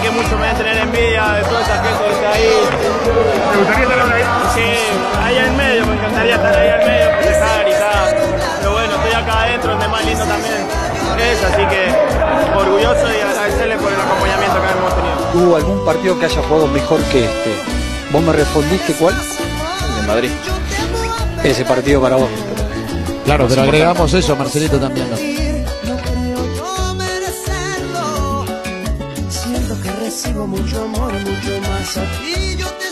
que muchos me deben tener envidia de toda esa gente que está ahí. ¿Te gustaría estar ahora ahí? Sí, ahí en medio, me encantaría estar ahí en medio, festejar y tal. Pero bueno, estoy acá adentro, donde más lindo también es, así que orgulloso y agradecerle por el acompañamiento que hemos tenido. ¿Hubo algún partido que haya jugado mejor que este? ¿Vos me respondiste cuál? El de Madrid. Ese partido para vos. Claro, pero agregamos eso, Marcelito, también, ¿no? Siento que recibo mucho amor, mucho más aquí. Yo te